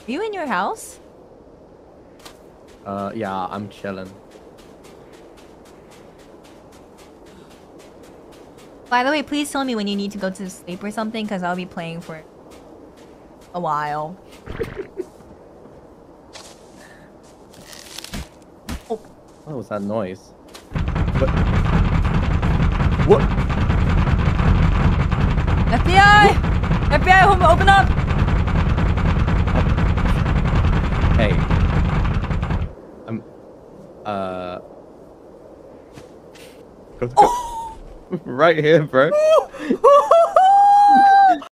Are you in your house? Yeah, I'm chilling. By the way, please tell me when you need to go to sleep or something, because I'll be playing for a while. Oh, what was that noise? What? FBI! What? FBI, open up! Hey. I'm... Go. Right here, bro.